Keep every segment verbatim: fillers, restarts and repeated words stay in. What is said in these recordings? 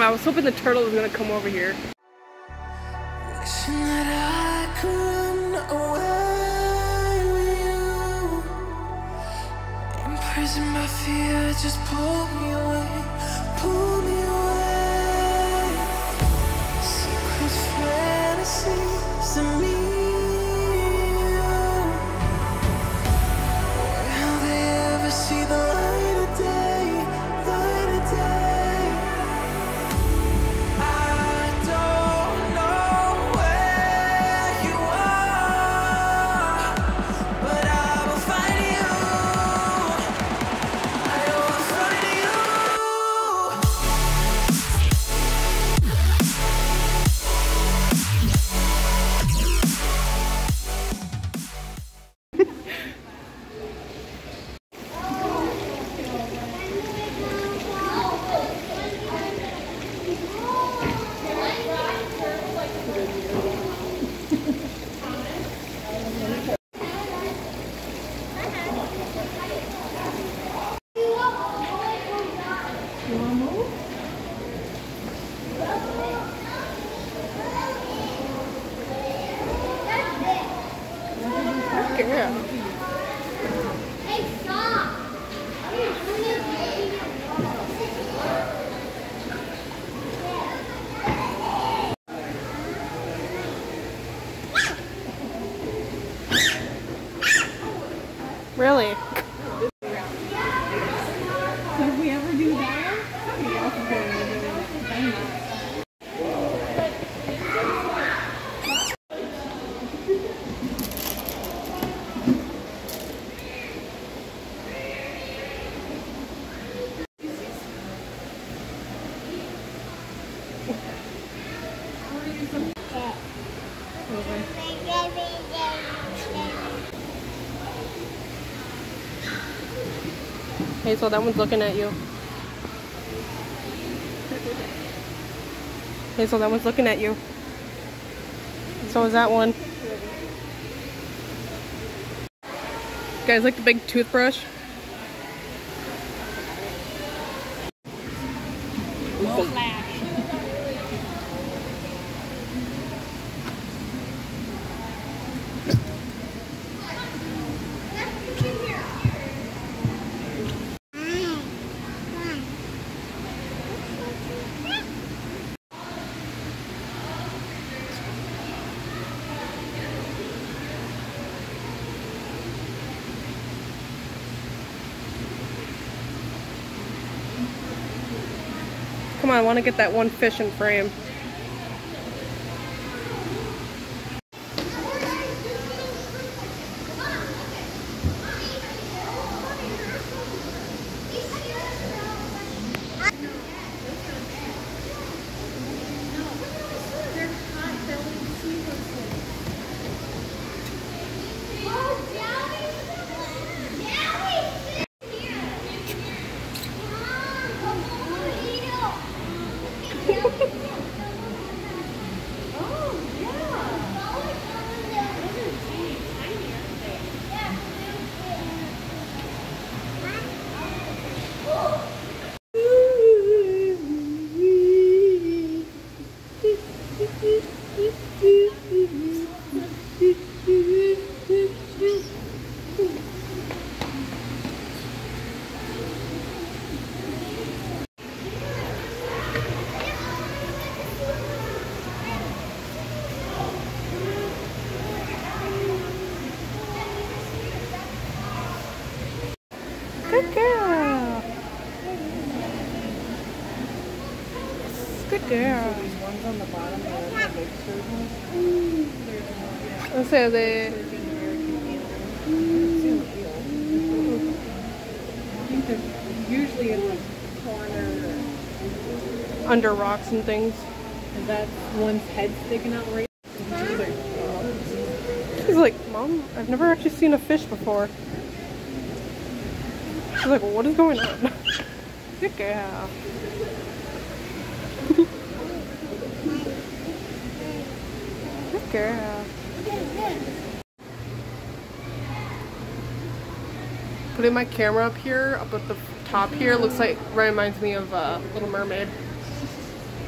I was hoping the turtle was gonna come over here. Wishing that I could run away with you. Imprisoned by fear, just pull me away, pull me away. Secret fantasies of me. Will they ever see the light of day, light of day? I don't know where you are, but I will find you. I will find you. Yeah. Hey, stop! Really? If we ever do that, somebody else is going to do it. Hazel, that one's looking at you. Hazel, that one's looking at you. So is that one. You guys like the big toothbrush? No flash. Come on, I want to get that one fish in frame. Good girl. Good girl. So these ones on the bottom are the big surgeons. Let's say they. Surgeon American Bulldog. I think they're usually in the corner or Under rocks and things. and that's one's head sticking out right. She's like, Mom, I've never actually seen a fish before. She's like, well, what is going on? Good girl. Good girl. Putting my camera up here, up at the top here, looks like, reminds me of uh, Little Mermaid.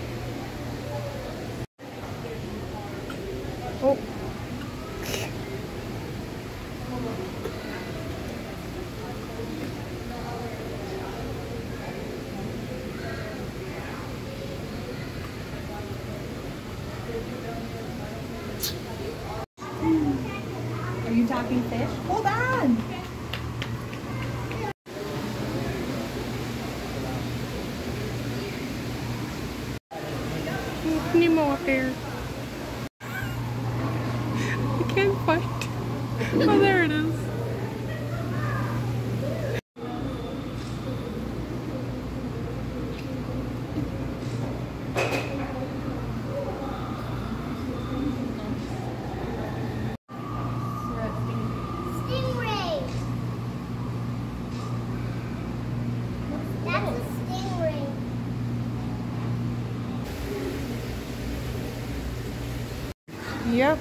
go up there. I can't find. Oh, there it is. Yep.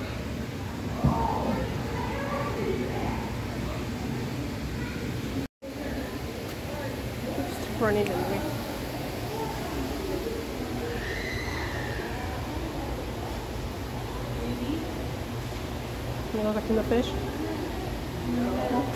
Just running into me. You know, like in the fish? No.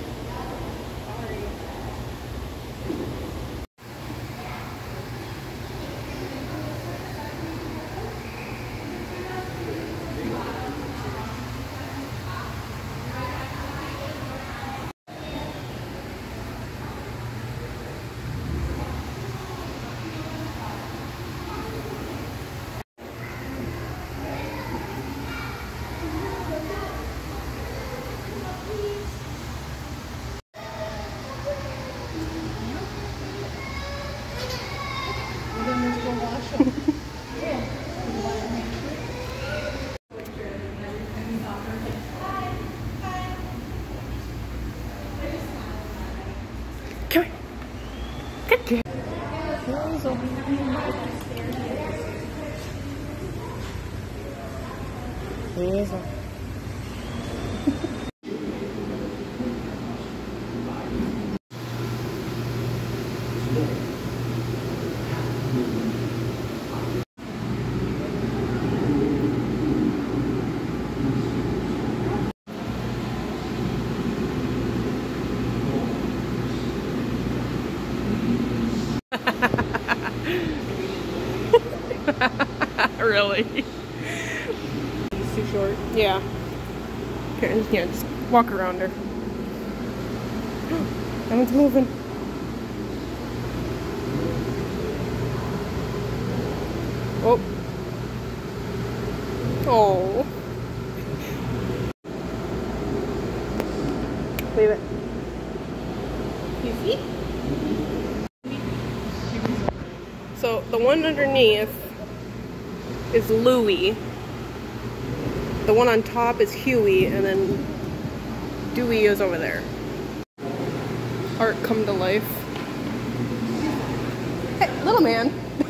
Come here. Good girl. Hazel. Hazel. Really? It's too short. Yeah. Here, yeah, just walk around her. That one's moving. Oh. Oh. Leave it. You see? So the one underneath is Louie. The one on top is Huey, and then Dewey is over there. Art come to life. Hey, little man.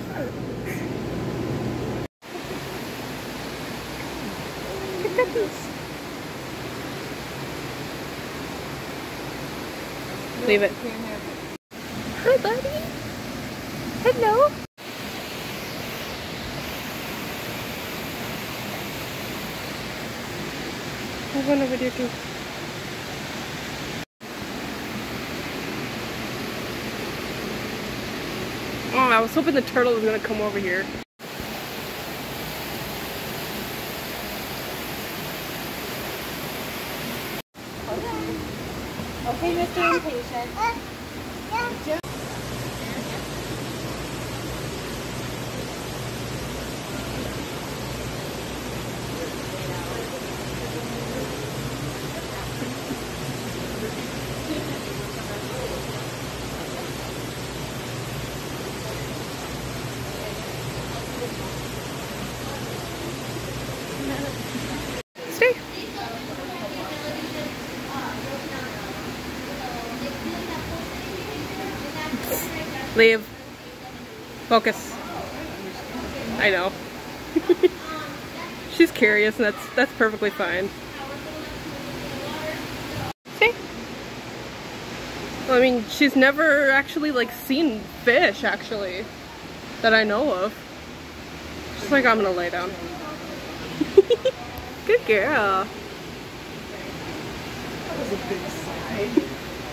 Look at this. Leave it. Hi, buddy. Hello. There's one over there too. Oh, I was hoping the turtle was gonna come over here. Okay, Mister Impatient. Stay. Leave. Focus. I know. She's curious, and that's that's perfectly fine. See? Well, I mean, she's never actually like seen fish, actually, that I know of. She's like, I'm gonna lay down. Good girl. That was a big sigh.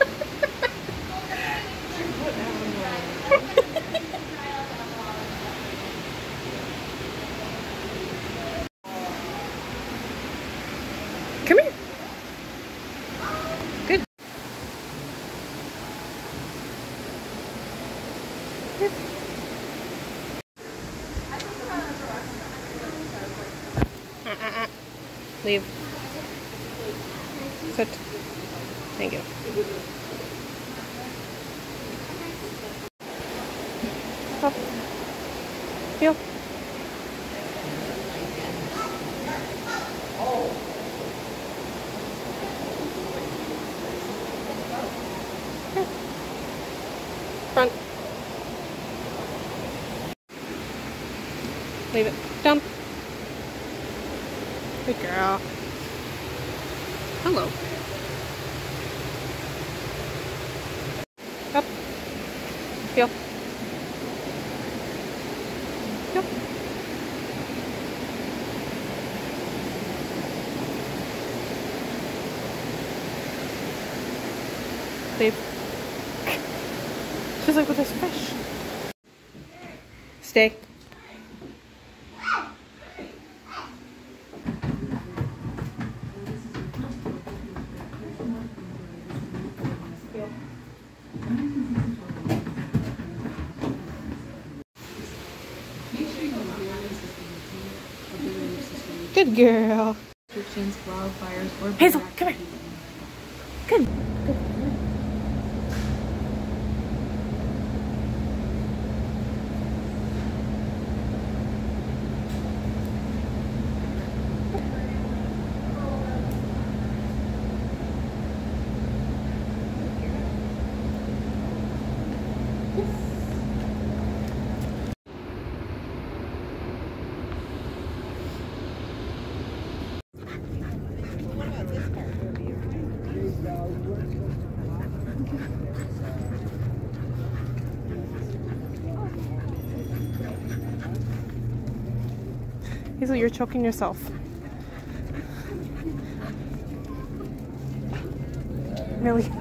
Come here. Good. Leave. Sit. Thank you. Up. Heel. Here. Front. Leave it. Down. Good girl. Hello. Up. Heel. Heel. Leave. She's like with this fish. Stay. Good girl. Wildfires, or Hazel, come here. Good. Good. Hazel, you're choking yourself. Really?